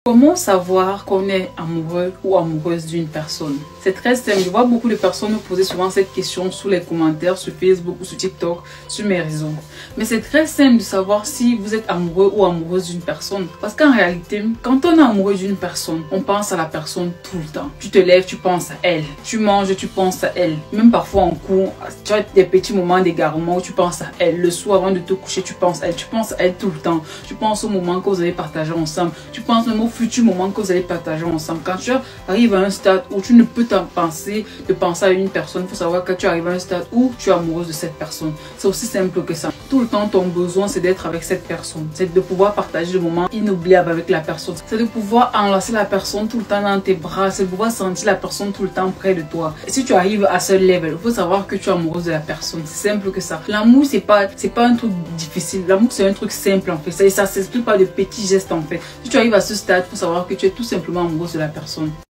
Comment savoir qu'on est amoureux ou amoureuse d'une personne? C'est très simple. Je vois beaucoup de personnes me poser souvent cette question sous les commentaires sur Facebook ou sur TikTok, sur mes réseaux. Mais c'est très simple de savoir si vous êtes amoureux ou amoureuse d'une personne. Parce qu'en réalité, quand on est amoureux d'une personne, on pense à la personne tout le temps. Tu te lèves, tu penses à elle. Tu manges, tu penses à elle. Même parfois en cours, tu as des petits moments d'égarement où tu penses à elle. Le soir avant de te coucher, tu penses à elle. Tu penses à elle tout le temps. Tu penses au moment que vous allez partager ensemble. Tu penses même au futur moment que vous allez partager ensemble. Quand tu arrives à un stade où tu ne peux t'en penser de penser à une personne, il faut savoir que tu arrives à un stade où tu es amoureuse de cette personne. C'est aussi simple que ça. Tout le temps, ton besoin, c'est d'être avec cette personne. C'est de pouvoir partager le moment inoubliable avec la personne. C'est de pouvoir enlacer la personne tout le temps dans tes bras. C'est de pouvoir sentir la personne tout le temps près de toi. Et si tu arrives à ce level, il faut savoir que tu es amoureuse de la personne. C'est simple que ça. L'amour, c'est pas un truc difficile. L'amour, c'est un truc simple en fait. Ça s'explique pas de petits gestes en fait. Si tu arrives à ce stade, il faut savoir que tu es tout simplement amoureuse de la personne.